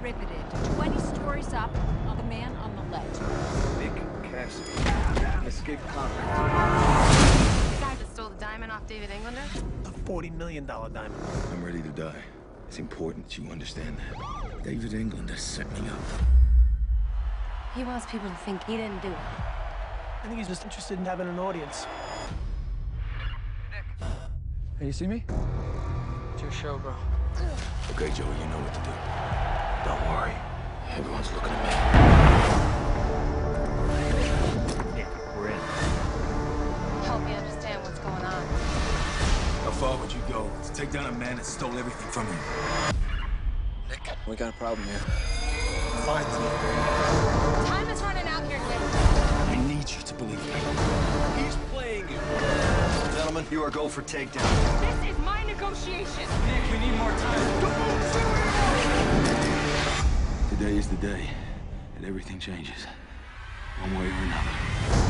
riveted 20 stories up on the man on the ledge. Nick Cassidy, escaped convict. The guy that stole the diamond off David Englander? A $40 million diamond. I'm ready to die. It's important that you understand that. David Englander set me up. He wants people to think he didn't do it. I think he's just interested in having an audience. Hey, you see me? It's your show, bro. Okay, Joey, you know what to do. Don't worry. Everyone's looking at me. Nick, we're in. Help me understand what's going on. How far would you go to take down a man that stole everything from you? Nick, we got a problem here. Find me. Time is running out here, Nick. I need you to believe me. He's playing you. Gentlemen, you are go for takedown. This is my negotiation. Nick, we need more time. Today is the day that everything changes. One way or another.